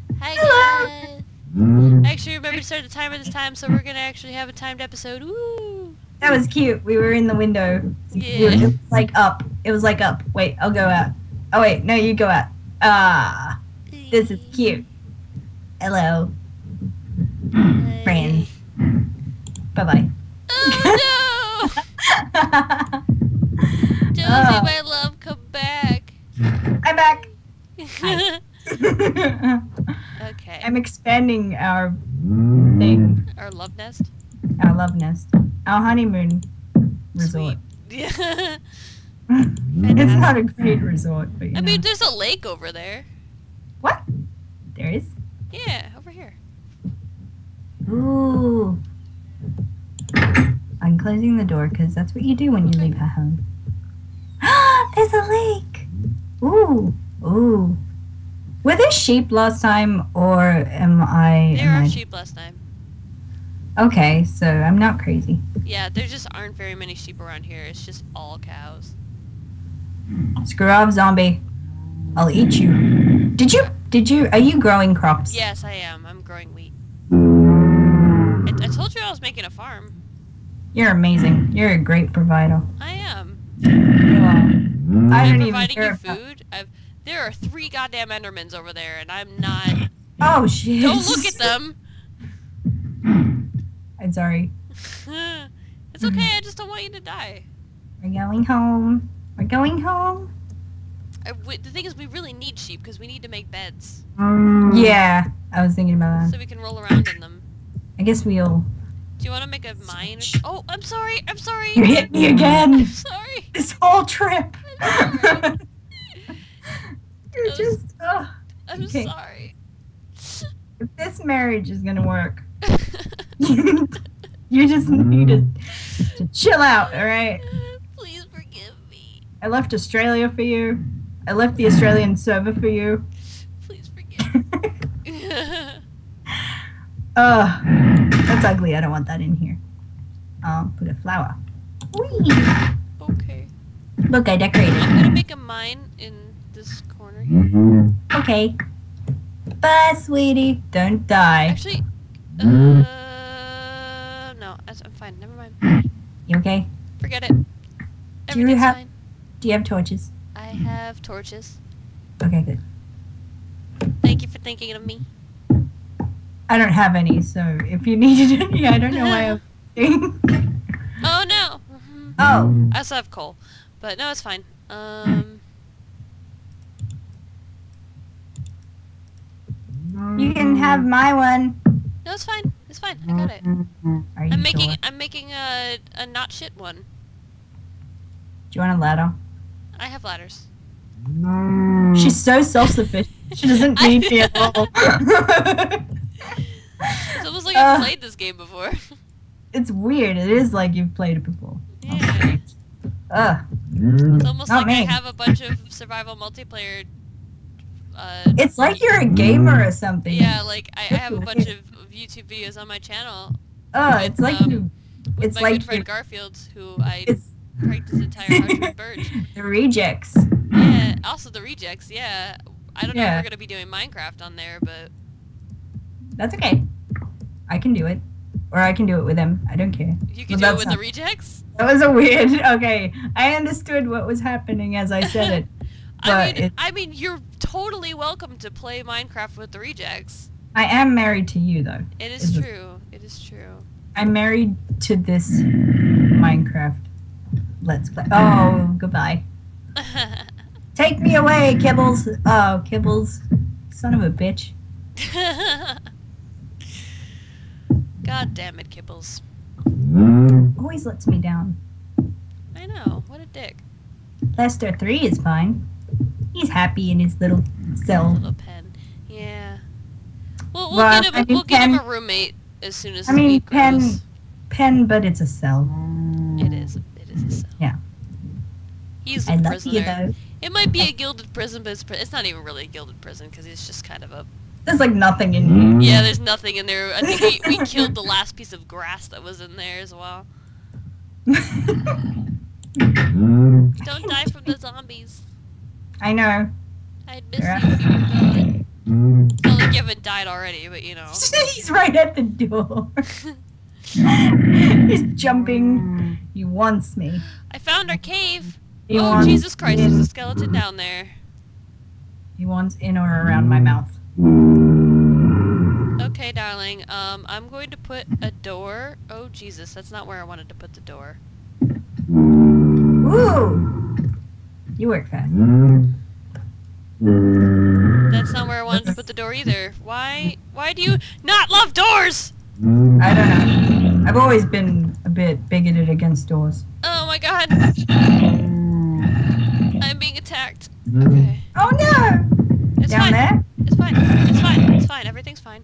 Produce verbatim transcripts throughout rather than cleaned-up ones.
Hi Hello. guys. I actually remember to start the timer this time, so we're gonna actually have a timed episode. Woo! That was cute. We were in the window. Yeah. It was like up. It was like up. Wait, I'll go out. Oh wait, no, you go out. Ah, this is cute. Hello, Hi. friends. Bye bye. Oh no! Josie, Oh. my love, come back. I'm back. Hi. Okay. I'm expanding our thing, Our love nest. our love nest, our honeymoon resort. Sweet. Yeah. It's not a great resort, but you I know. mean, there's a lake over there. What? There is. Yeah, over here. Ooh. I'm closing the door because that's what you do when you leave her home. There's a lake. Ooh. Ooh. Were there sheep last time, or am I? There am are I- sheep last time. Okay, so I'm not crazy. Yeah, there just aren't very many sheep around here. It's just all cows. Screw off, zombie. I'll eat you. Did you? Did you? Are you growing crops? Yes, I am. I'm growing wheat. I, I told you I was making a farm. You're amazing. You're a great provider. I am. You are. I I'm don't even providing care you about- food. I've, there are three goddamn Endermans over there, and I'm not. Oh shit! Don't look at them. I'm sorry. It's okay. I just don't want you to die. We're going home. We're going home. I w the thing is, we really need sheep because we need to make beds Yeah, I was thinking about that. so we can roll around in them. I guess we'll. Do you want to make a mine? Oh, I'm sorry. I'm sorry. You hit me I'm again. sorry. This whole trip. I'm sorry. You're That was- just. Oh, I'm Okay. sorry. if this marriage is gonna work, you just need to, to chill out. All right. Please forgive me. I left Australia for you. I left the Australian server for you. Please forgive me. Ugh, that's ugly. I don't want that in here. I'll put a flower. Whee! Okay. Look, I decorated. I'm gonna make a mine in this corner here. Okay. Bye, sweetie. Don't die. Actually, uh, no, that's- I'm fine. Never mind. You okay? Forget it. Do you Everything's have- fine. Do you have torches? I have torches. Okay, good. Thank you for thinking of me. I don't have any, so if you needed any, I don't know why I was thinking. Oh no. Oh, I also have coal, but no, it's fine. Um, you can have my one. no, it's fine. It's fine. I got it. Are you I'm making. sure? I'm making a a not shit one. Do you want a ladder? I have ladders. She's so self-sufficient. She doesn't I- need me at all. It's almost like I've Uh. played this game before. It's weird. It is like you've played it before. Yeah. Ugh. It's almost Not like I me. have a bunch of survival multiplayer. Uh, It's like you're a gamer or something. yeah, like I, I have a bunch of of YouTube videos on my channel Oh, it's like um, you. with It's my like good friend you- Garfield, who I It's pranked his entire house with birds. the rejects. Yeah, also the rejects. Yeah, I don't know if Yeah. we're gonna be doing Minecraft on there, but That's okay. I can do it, or I can do it with him. I don't care. you can Well, do it that's with the not- rejects. That was a weird. Okay, I understood what was happening as I said it. I But mean, it- I mean, you're totally welcome to play Minecraft with the rejects. I am married to you, though. It Is is it- true. It is true. I'm married to this Minecraft. Let's play. Oh, goodbye. Take me away, Kibbles. Oh, Kibbles. Son of a bitch. God damn it, Kibbles. Always lets me down. I know. What a dick. Lester three is fine. He's happy in his little cell. Little pen. Yeah. We'll, we'll Well, get him. I mean, we'll get him Pen- a roommate as soon as I the mean, week Pen, goes. Pen, but it's a cell. It is. It is a cell. Yeah. He's I a love you, prisoner. though. It might be a gilded prison, but it's, pri- it's not even really a gilded prison because it's just kind of a. There's like nothing in Yeah, there's nothing in there. I think we, we killed the last piece of grass that was in there as well. here. Don't die from the zombies. I know. I'd miss They're you if you were gone. It's only like you haven't died already, but you know. He's right at the door. He's jumping. He wants me. I found our cave. He Oh, wants Jesus Christ, in. there's a skeleton down there. He wants in or around my mouth. Okay, darling. Um, I'm going to put a door. Oh, Jesus, that's not where I wanted to put the door. Ooh! You work fast. That's not where I wanted to put the door either. Why? Why do you not love doors? I don't know. I've always been a bit bigoted against doors. Oh my God! I'm being attacked. Okay. Oh no! It's Down fine. there? It's fine. It's fine. It's fine. Everything's fine.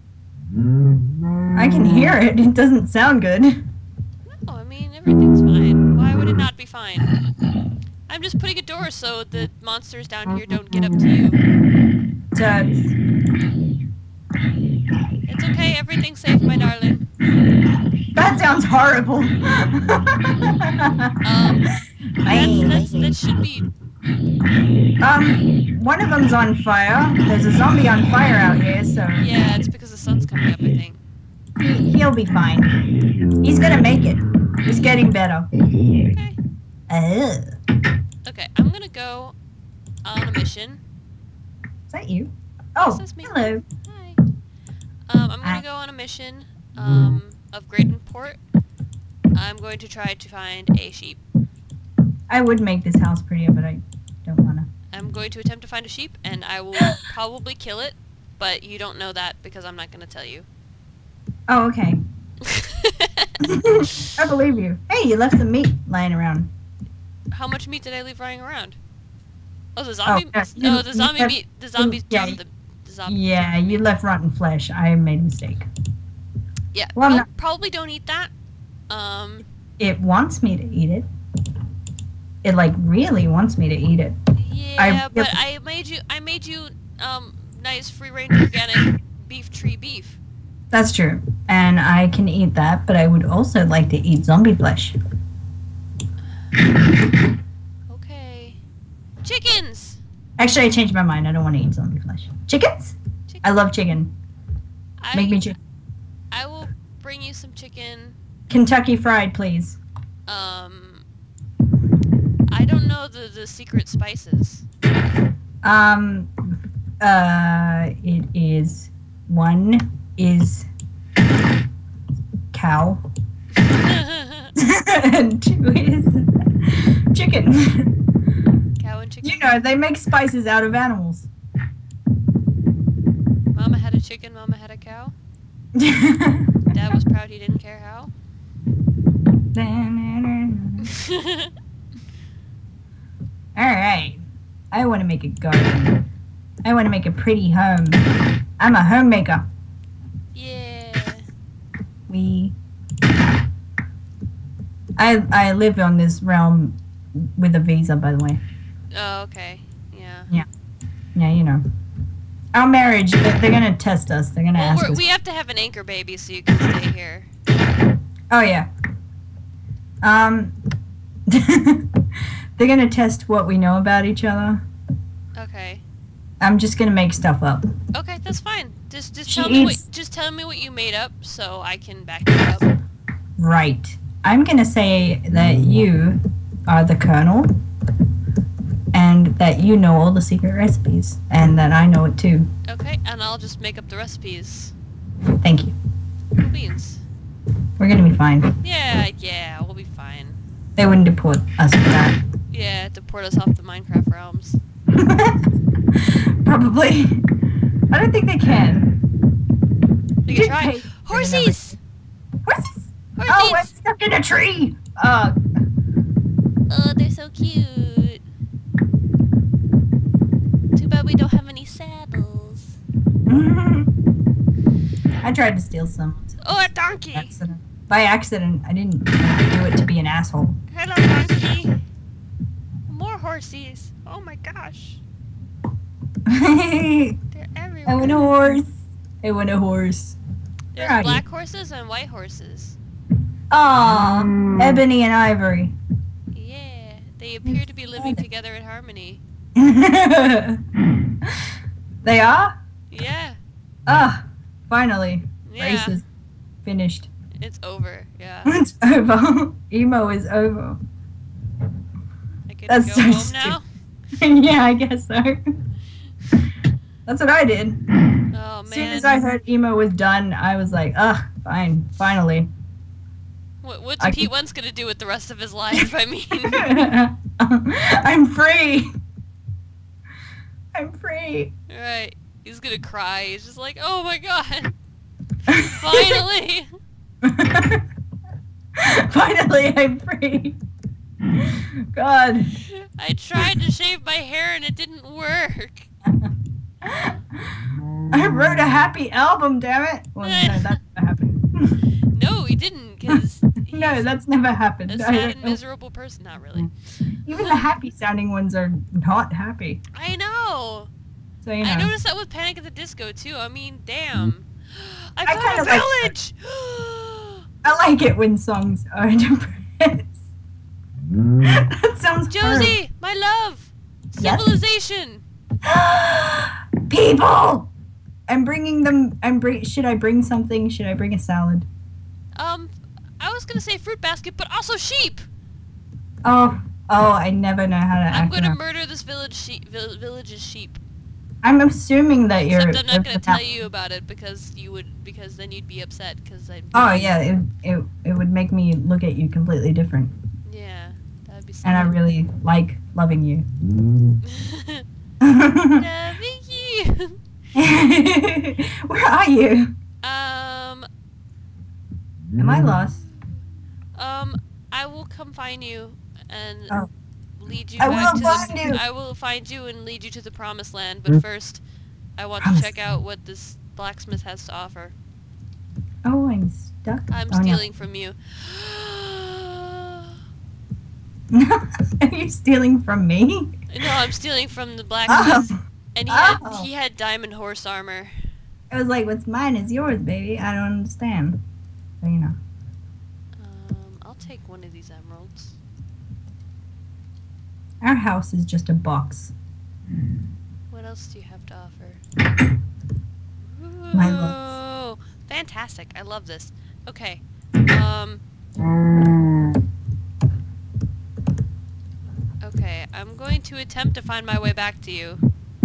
I can hear it. It doesn't sound good. No, I mean, everything's fine. Why would it not be fine? I'm just putting a door so the monsters down here don't get up to you. Tux. It's okay. Everything's safe, my darling. That sounds horrible. Um, that's, that's, that should be... Um, one of them's on fire. There's a zombie on fire out here, so Yeah, it's because the sun's coming up, I think. he, he'll be fine. He's gonna make it. He's getting better. Okay. Uh, Okay, I'm gonna go on a mission. is that you? Oh, This is me. hello. Hi. Um, I'm Hi. gonna go on a mission um, of great import. I'm going to try to find a sheep. I would make this house prettier, but I don't wanna. I'm going to attempt to find a sheep, and I will probably kill it, but you don't know that because I'm not gonna tell you. Oh, okay. I believe you. Hey, you left some meat lying around. How much meat did I leave lying around? Oh, the zombie. yeah, you- No, the you zombie left- meat. The zombies yeah, jumped the, the zombie. Yeah, you left rotten flesh. I made a mistake. Yeah. Well, I'm prob- not- probably don't eat that. Um. It wants me to eat it. It like really wants me to eat it. Yeah, but yep. I made you. I made you. Um. Nice free range organic beef tree beef. That's true. And I can eat that, but I would also like to eat zombie flesh. Okay. Chickens. Actually, I changed my mind. I don't want to eat zombie flesh. Chickens? Chicken. I love chicken. I, Make me chicken. I will bring you some chicken. Kentucky fried, please. Um. I don't know the the secret spices. Um, uh, it is one is cow, and two is chicken. Cow and chicken. You know, they make spices out of animals. Mama had a chicken. Mama had a cow. Dad was proud he didn't care how. Alright. I want to make a garden. I want to make a pretty home. I'm a homemaker. Yeah. We. I I live on this realm with a visa, by the way. Oh, okay. Yeah. Yeah, you know. Our marriage, they're, they're gonna test us. They're gonna Well, ask we're, us. we have to have an anchor baby so you can stay here. Oh yeah. Um. They're gonna test what we know about each other. Okay. I'm just gonna make stuff up. Okay, that's fine. Just just She tell me what eats- just tell me what you made up so I can back it up. Right. I'm gonna say that you are the colonel, and that you know all the secret recipes, and that I know it too. Okay, and I'll just make up the recipes. Thank you. Cool beans. We're gonna be fine. Yeah, yeah, we'll be fine. They wouldn't deport us for that. Yeah, deport us off the Minecraft realms. Probably. I don't think they can. We Did can try. pay for Horsies! Horses? Oh, Horsies! I'm stuck in a tree. Oh. Oh, they're so cute. Too bad we don't have any saddles. I tried to steal some. Oh, a donkey! Accident. By accident. I didn't do it to be an asshole. Hello, donkey. More horsies. Oh my gosh. I They're everywhere. want a horse. I want a horse. There's Where are you? black horses and white horses. Aw, Ebony and Ivory. Yeah, they appear to be living together in harmony. They are? Yeah, Ah, finally. Yeah. Race is finished. It's over. Yeah. It's over. Emo is over. I can That's go so home stupid. now. Yeah, I guess so. That's what I did. Oh man. As soon as I heard emo was done, I was like, ah, fine, finally. What, what's I Pete can- Wentz gonna do with the rest of his life? I mean, I'm free. I'm free. right? He's gonna cry. He's just like, oh my god, finally. Finally, I'm free. God. I tried to shave my hair and it didn't work. I wrote a happy album, damn it. Well, no, that never happened. No, he didn't, because No, that's never happened. a I sad don't and know. miserable person. Not really. Even the happy sounding ones are not happy. I know. So, you know. I noticed that with Panic at the Disco too. I mean, damn. I I found kinda a like village. I like it when songs are depressed. That sounds Josie, my love. Yes? Civilization. horrible. People! I'm bringing them. I'm bring. Should I bring something? Should I bring a salad? Um, I was gonna say fruit basket, but also sheep. Oh, oh! I never know how to I'm act. gonna around. murder this village sheep. Vill- village's sheep. I'm assuming that you're. Except I'm not gonna tell without- you about it because you would because then you'd be upset because I. Oh yeah, it, it it would make me look at you completely different, Yeah, that would be. and I sad. really like loving you. Loving you. Where are you? Um, Am I lost? um, I will come find you and Oh. lead you I back will to find the. you. I will find you and lead you to the promised land. But first, I want to Promise. check out what this blacksmith has to offer. Oh, I'm stuck. I'm Oh, no. stealing from you. Are you stealing from me? No, I'm stealing from the blacksmith, Oh, and he had Oh. he had diamond horse armor. I was like, what's mine is yours, baby. I don't understand. So, you know. Um, I'll take one of these emeralds. Our house is just a box. What else do you have to offer? My Ooh, fantastic! I love this. Okay. Um. Okay, I'm going to attempt to find my way back to you.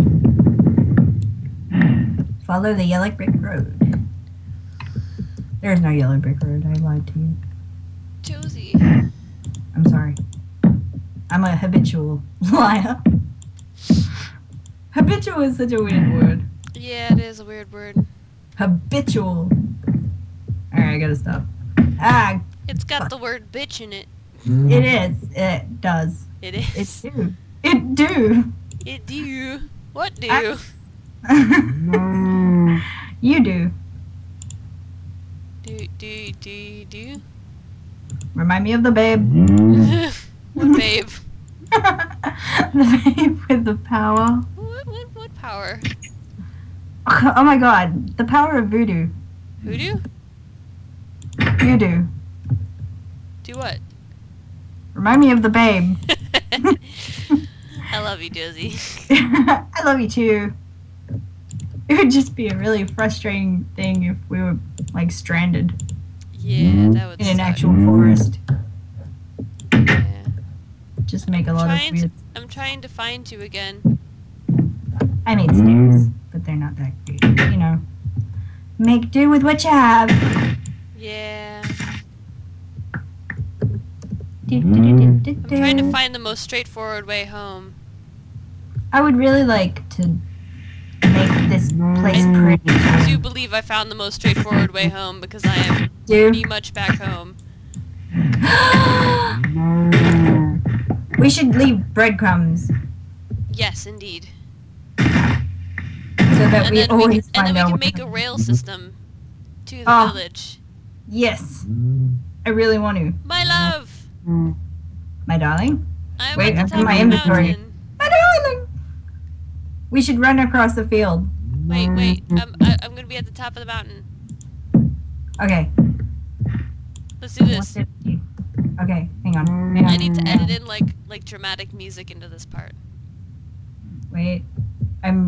Follow the yellow brick road. There's no yellow brick road. I lied to you. Josie. I'm sorry. I'm a habitual liar. Habitual is such a weird word. Yeah, it is a weird word. Habitual. Alright, I gotta stop. Ah, It's got the word bitch in it. it is. It does. It It is. do. It do. It do. What do? I- You do. Do do do do. Remind me of the babe. What babe? The babe with the power. What what what power? Oh my god. The power of voodoo. Hoodoo? Voodoo. Do what? Remind me of the babe. I love you, Josie. I love you too. It would just be a really frustrating thing if we were like stranded Yeah, that would in an suck. actual forest. Yeah. Just make a lot of Trying weird. to, I'm trying to find you again. I made stairs, but they're not that great. You know, make do with what you have. Yeah. Do, do, do, do, do, I'm trying to do. find the most straightforward way home. I would really like to make this place I pretty. I do too. believe I found the most straightforward way home because I am Do. pretty much back home. We should leave breadcrumbs Yes, indeed. so that And we then we always can, and then find we our can way. make a rail system to the Oh. village. Yes, I really want to. My love, My darling. I'm Wait, at I'm the in top my of the inventory. mountain. My darling. We should run across the field. Wait, wait, I'm, I, I'm gonna be at the top of the mountain. Okay. Let's do What's this. it? Okay, hang on. Hang on. I need to edit in like like dramatic music into this part. Wait. I'm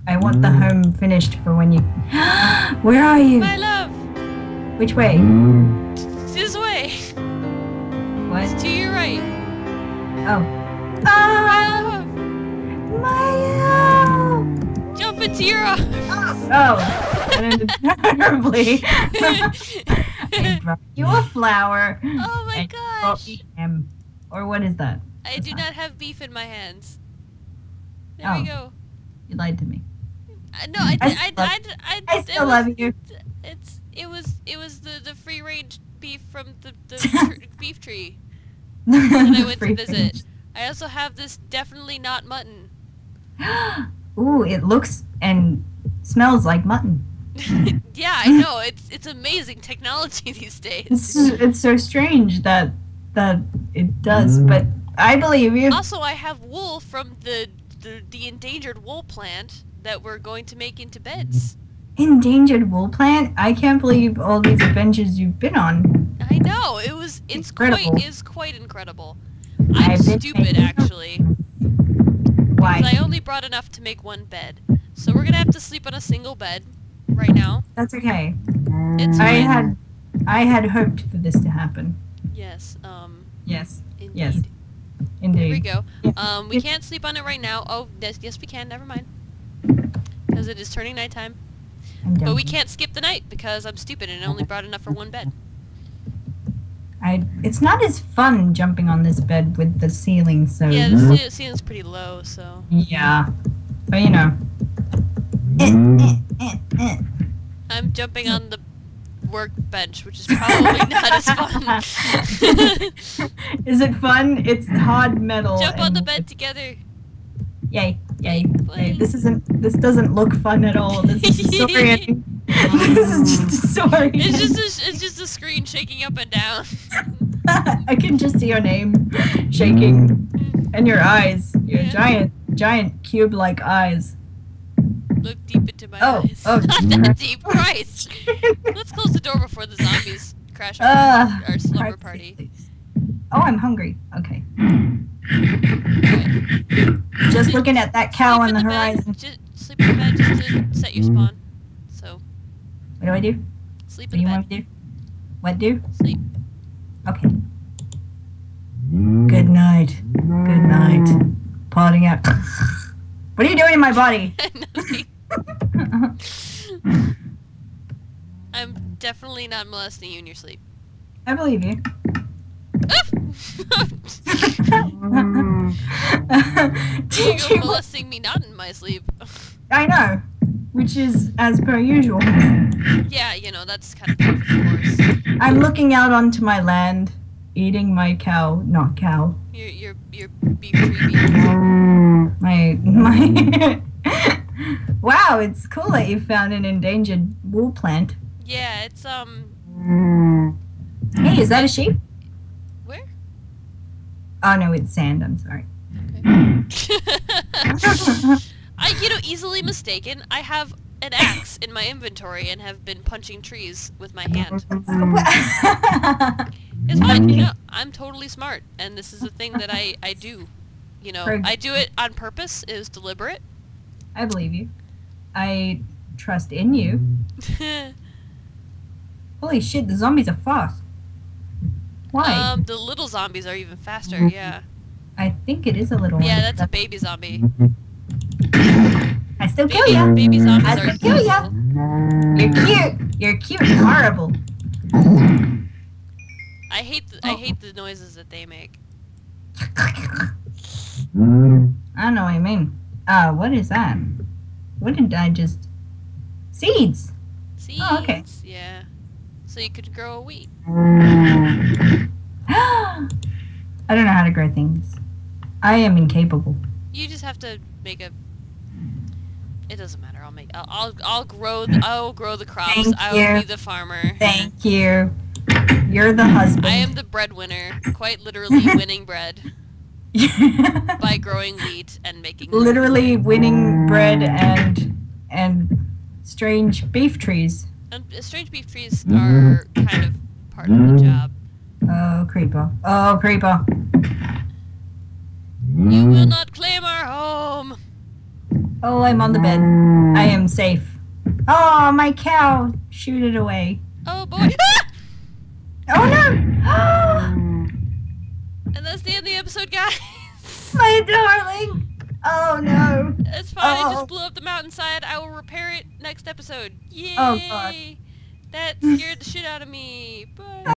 I want the home finished for when you. Where are you? My love! Which way? This way! What? It's to your right. Oh. My Ah, love! my love. Jump into your arms! Oh, that ended terribly. I brought you a flower. Oh my and you brought gosh! me ham. Or what is that? I That's do not- not have beef in my hands. There Oh. we go. You lied to me. Uh, no, I, I I, I, still love- I, I, I it still was- love you. It's, it was, it was the, the free range beef from the, the tr- beef tree that I went to Free visit. I also have this definitely not mutton. range. Ooh, it looks and smells like mutton. Yeah, I know. It's it's amazing technology these days. It's it's so strange that that it does, but I believe you. Also, I have wool from the, the the endangered wool plant that we're going to make into beds. Endangered wool plant? I can't believe all these adventures you've been on. I know. It was it's Incredible. quite is quite incredible. I'm I've been stupid making- actually. Why? Because I only brought enough to make one bed. So we're gonna have to sleep on a single bed right now. That's okay. It's I fine. had I had hoped for this to happen. Yes, um Yes, indeed. Yes. There indeed. we go. Yeah. Um we Yeah. can't sleep on it right now. Oh yes yes we can, never mind. Because it is turning nighttime. I'm But we joking. can't skip the night because I'm stupid and only brought enough for one bed. I. It's not as fun jumping on this bed with the ceiling so. Yeah, the ce- ceiling's pretty low, so Yeah. But you know. Eh, eh, eh, eh. I'm jumping on the workbench, which is probably not as fun. Is it fun? It's hard metal. Jump on the and- bed together. Yay! Yay! Play. Yay. This isn't. This doesn't look fun at all. This is disorienting. This is just disorienting. It's just a, it's just a screen shaking up and down. I can just see your name shaking and your eyes, your Yeah. giant, giant cube-like eyes. Look deep into my Oh, eyes. oh, Not Jesus that deep, Christ. Let's close the door before the zombies crash our, Ah, our slumber Christ party. sakes. Oh, I'm hungry. Okay. Okay. Just looking at that cow Sleep on in the bed, horizon. Just sleep in the bed just to set your spawn. So, What do I do? sleep What do in you the want bed. me to do? What do? Sleep. Okay. Good night. Good night. Potting out. What are you doing in my body? Nothing. I'm definitely not molesting you in your sleep. I believe you. Did You're you? molesting me not in my sleep. I know. Which is as per usual. Yeah, you know, that's kind of par for the course. I'm looking out onto my land, eating my cow. Not cow. Your, your, your beef tree beef. My my. Wow, it's cool that you found an endangered wool plant. Yeah, it's, um, Hey, is that a sheep? where? Oh no, it's sand. I'm sorry. I, you know, easily mistaken. I have an axe in my inventory and have been punching trees with my hand. It's fine. You know, I'm totally smart, and this is a thing that I, I do. You know, Very I do it on purpose. It was deliberate. I believe you. I trust in you. Holy shit, the zombies are fast. Why? Um, the little zombies are even faster, yeah. I think it is a little Yeah, one. that's a baby zombie. I still kill Baby, ya. baby zombies I are still kill ya. evil. You're cute. You're cute and horrible. I hate the, I hate the noises that they make. I don't know what you mean. Uh, what is that? What did I just... Seeds! Seeds, Oh, okay. yeah. So you could grow a wheat. I don't know how to grow things. I am incapable. You just have to make a. It doesn't matter. I'll make. I'll. I'll, I'll grow. The, I'll grow the crops. Thank I will you. be the farmer. Thank you. You're the husband. I am the breadwinner, quite literally winning bread by growing wheat and making. Literally winning bread and and strange beef trees. And uh, strange beef trees are kind of part of the job. Oh, creeper. Oh, creeper. You will not claim our home. Oh, I'm on the bed. I am safe. Oh, my cow. Shoot it away. Oh, boy. Oh, no. And that's the end of the episode, guys. My darling. Oh, no. It's fine. Oh. It just blew up the mountainside. I will repair it next episode. Yay. Oh, God. That scared the shit out of me. Bye.